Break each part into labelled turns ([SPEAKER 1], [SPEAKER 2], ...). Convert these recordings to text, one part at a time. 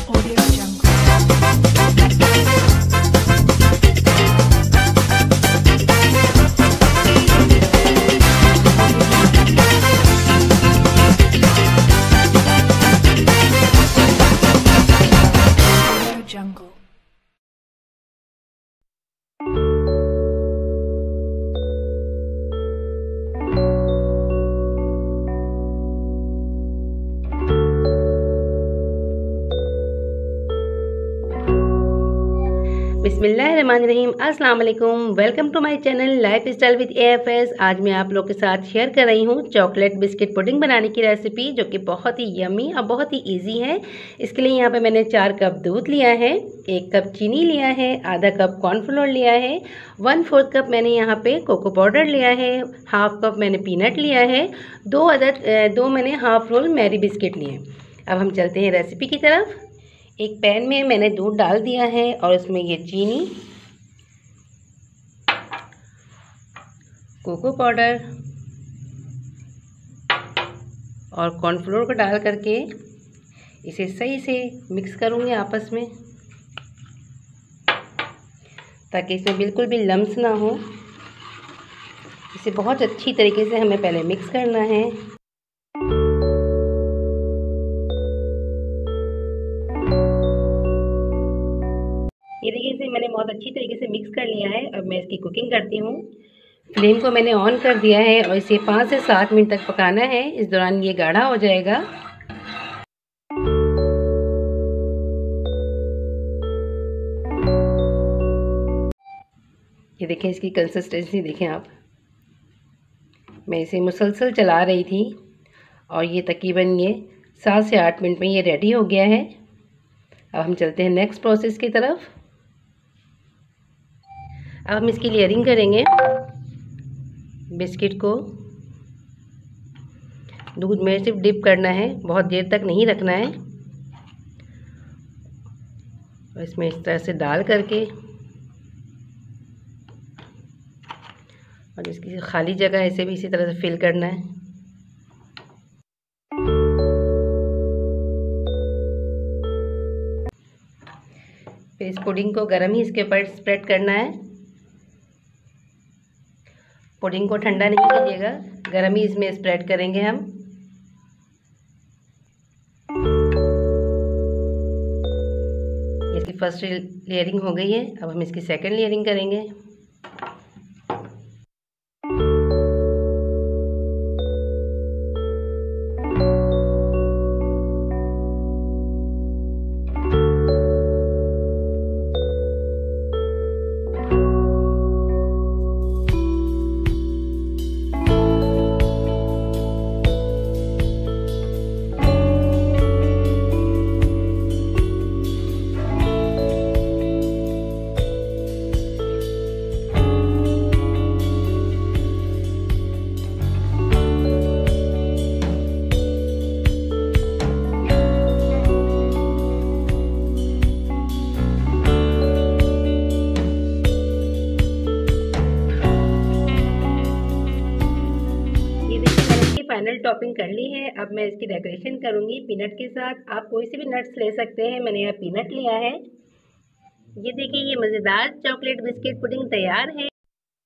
[SPEAKER 1] Audio Jungle. Audio Jungle.
[SPEAKER 2] बिस्मिल्लाहिर्रहमानिर्रहीम। अस्सलाम वालेकुम। Welcome to my channel lifestyle with AFS। आज मैं आप लोग के साथ शेयर कर रही हूँ चॉकलेट बिस्किट पुडिंग बनाने की रेसिपी, जो कि बहुत ही यमी और बहुत ही इजी है। इसके लिए यहाँ पे मैंने 4 कप दूध लिया है, 1 कप चीनी लिया है, आधा कप कॉर्नफ्लोर लिया है, 1/4 कप मैंने यहाँ पे कोको पाउडर लिया है, हाफ कप मैंने पीनट लिया है, 2 मैंने हाफ रोल मैरी बिस्किट लिए। अब हम चलते हैं रेसिपी की तरफ। एक पैन में मैंने दूध डाल दिया है और इसमें ये चीनी, कोको पाउडर और कॉर्नफ्लोर को डाल करके इसे सही से मिक्स करूँगी आपस में, ताकि इसमें बिल्कुल भी लम्स ना हो। इसे बहुत अच्छी तरीके से हमें पहले मिक्स करना है। ये देखिए, इसे मैंने बहुत अच्छी तरीके से मिक्स कर लिया है। अब मैं इसकी कुकिंग करती हूँ। फ्लेम को मैंने ऑन कर दिया है और इसे 5 से 7 मिनट तक पकाना है। इस दौरान ये गाढ़ा हो जाएगा। ये देखें, इसकी कंसिस्टेंसी देखें आप। मैं इसे मुसलसल चला रही थी और ये तकरीबन 7 से 8 मिनट में ये रेडी हो गया है। अब हम चलते हैं नेक्स्ट प्रोसेस की तरफ। अब हम इसकी लेयरिंग करेंगे। बिस्किट को दूध में सिर्फ डिप करना है, बहुत देर तक नहीं रखना है। और इसमें इस तरह से डाल करके और इसकी खाली जगह इसे भी इसी तरह से फिल करना है। फिर इस पुडिंग को गरम ही इसके ऊपर स्प्रेड करना है। पुडिंग को ठंडा नहीं कीजिएगा, गरम ही इसमें स्प्रेड करेंगे हम। इसकी फर्स्ट लेयरिंग हो गई है। अब हम इसकी सेकंड लेयरिंग करेंगे। फाइनल टॉपिंग कर ली है। अब मैं इसकी डेकोरेशन करूँगी पीनट के साथ। आप कोई से भी नट्स ले सकते हैं, मैंने यहाँ पीनट लिया है। ये देखिए, ये मज़ेदार चॉकलेट बिस्किट पुडिंग तैयार है।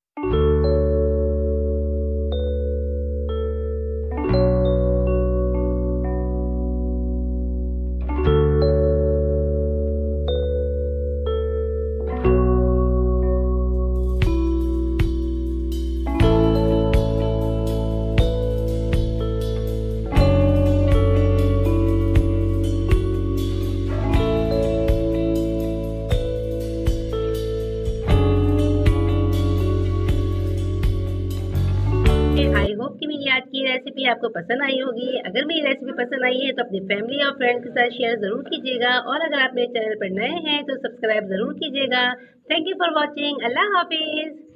[SPEAKER 2] आई होप कि मेरी आज की रेसिपी आपको पसंद आई होगी। अगर मेरी रेसिपी पसंद आई है तो अपनी फैमिली और फ्रेंड्स के साथ शेयर ज़रूर कीजिएगा, और अगर आप मेरे चैनल पर नए हैं तो सब्सक्राइब ज़रूर कीजिएगा। Thank you for watching. अल्लाह हाफिज़।